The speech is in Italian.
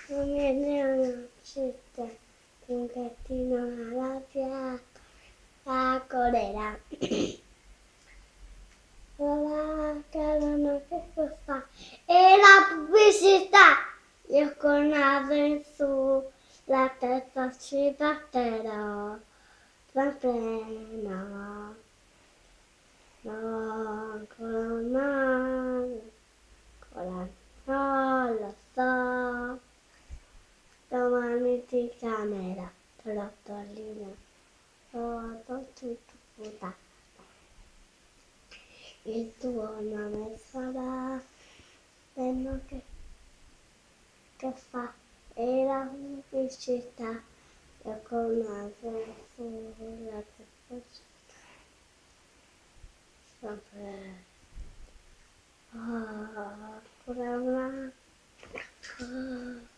non viene una città, un gattino alla piazza, la colera. La casa che fa e la pubblicità. Io con la su la testa ci batterò, sempre no, no, ancora no, ancora non lo so. Domani ti chiamerà, trottolina, tutto puta. Il tuo nome sarà bello che fa e la pubblicità e con la sulla sempre ancora una